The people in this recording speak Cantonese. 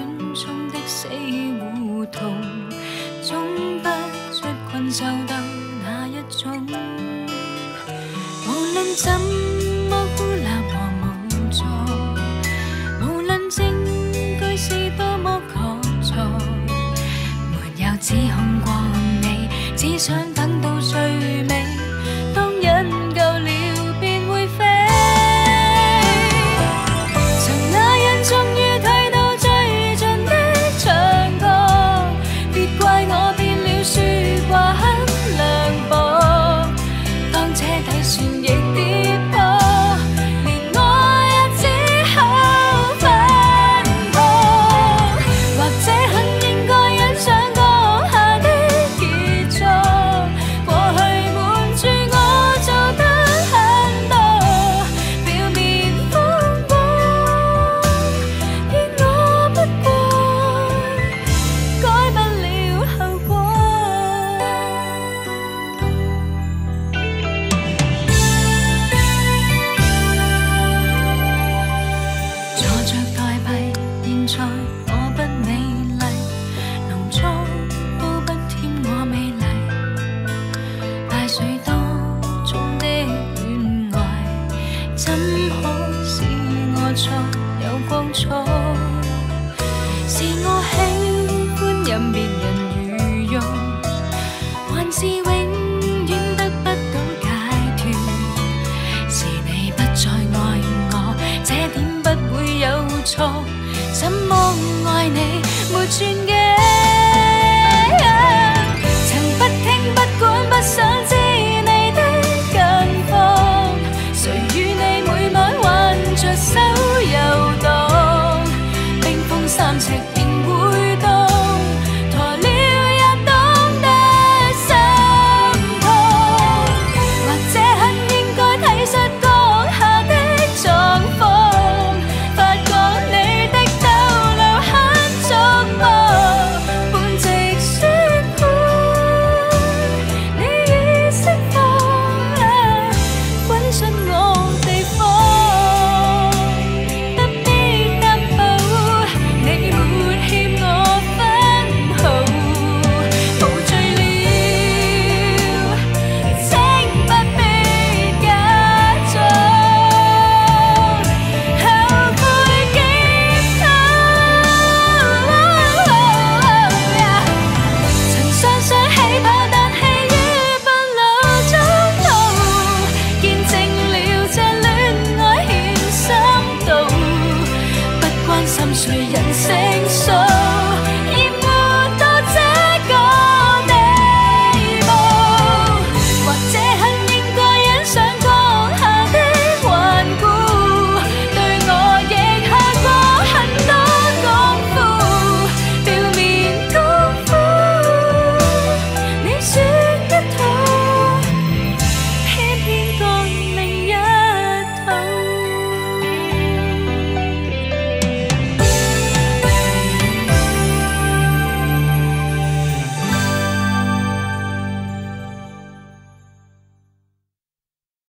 中的死胡同，總不出困獸鬥那一種。無論怎麼孤立和無助，無論證據是多麼確鑿，沒有指控過你，只想等到最尾，當癮夠了便會飛。曾那日終於睇到最盡的長角，別怪我變了説話很涼薄，當這底線亦跌破，連我也只好反抗。或者很應該欣賞當下的傑作，過去瞞住我做得很多，表面風光，而我不過改不了後果。坐着代幣，現在我不美麗，濃妝都不添我美麗。大水當中的戀愛，怎可是我錯有光彩？是我喜歡任別人愚用，還是永遠得不到解脫？是你不再愛我，這點不會有錯，怎麼愛你沒轉機？曾不聽不管不想知你的近況，誰與你每晚挽着手遊蕩，冰封3尺。